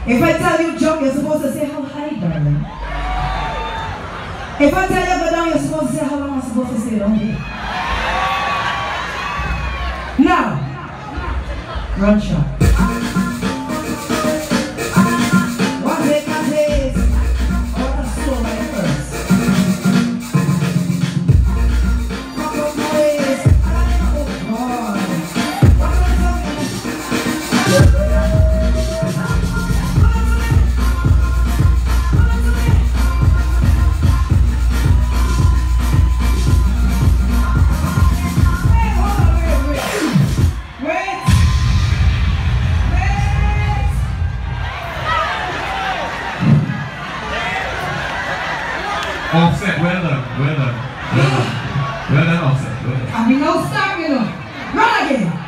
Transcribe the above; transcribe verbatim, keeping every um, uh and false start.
If I tell you jump, you're supposed to say how high, darling. If I tell you go down, you're supposed to say how long I'm supposed to stay down here. Now, run shot. One take a taste. I want to slow my first. Rock up my waist. Oh God. Offset, well done, well done, well done, well done, Offset, well done. I mean, no stop, you know. Run again.